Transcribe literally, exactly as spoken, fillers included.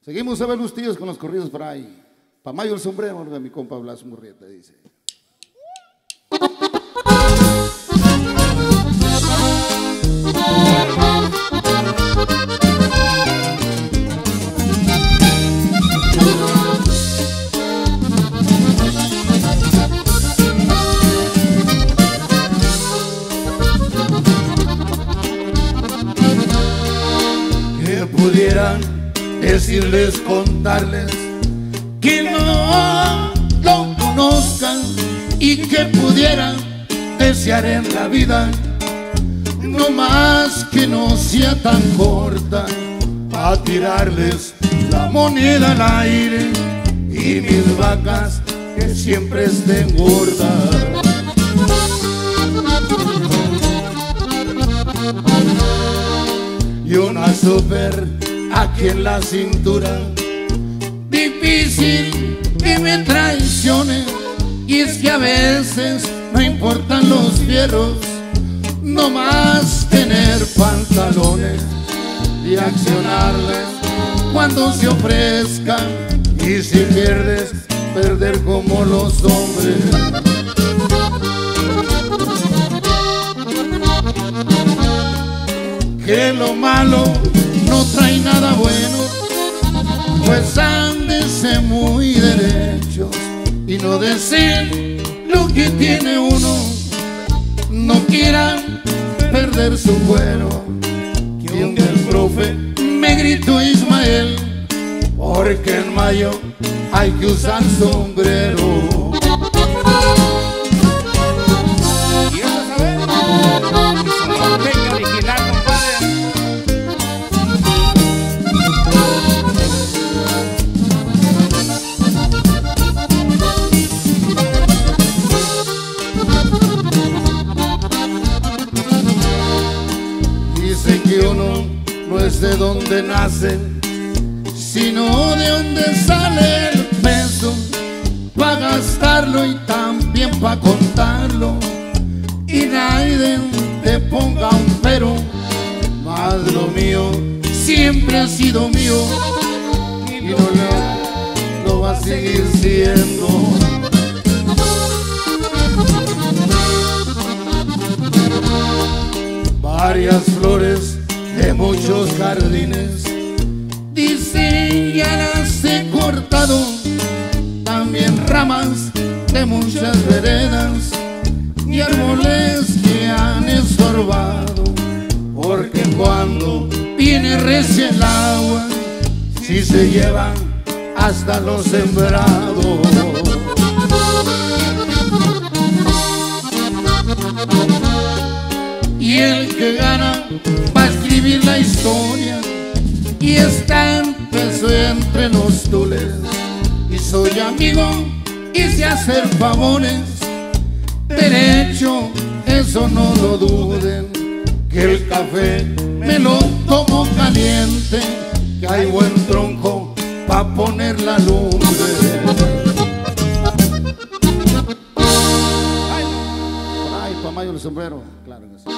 Seguimos a ver los tíos con los corridos por ahí. Pa' Mayo el sombrero, de mi compa Blas Murrieta, dice. Que pudieran decirles, contarles que no lo conozcan y que pudieran desear en la vida no más que no sea tan corta, a tirarles la moneda al aire y mis vacas que siempre estén gordas. Y una super aquí en la cintura, difícil que me traicione. Y es que a veces no importan los fierros, no más tener pantalones y accionarles cuando se ofrezcan. Y si pierdes, perder como los hombres. Que lo malo no trae nada bueno, pues ándense muy derechos y no deseen lo que tiene uno. No quieran perder su cuero, que un día el profe me gritó Ismael, porque en mayo hay que usar sombrero. Y eso saber, norteño original, compadre. Dicen que uno no es de donde nace, sino de donde sale el peso, pa' gastarlo y también pa' contarlo. Y nadie te ponga un pero, más lo mío siempre ha sido mío y no lo, lo va a seguir siendo. Varias flores de muchos jardines, dicen ya las he cortado, también ramas de muchas veredas y árboles que han estorbado, porque cuando viene recia el agua, si se llevan hasta los sembrados. Y el que gana va a escribir la historia, y está empezó entre los tules. Y soy amigo y sé hacer favores, derecho, eso no lo duden. Que el café me lo tomo caliente, que hay buen tronco pa' poner la lumbre. Por ahí, Pa' Mayo el sombrero, claro que sí.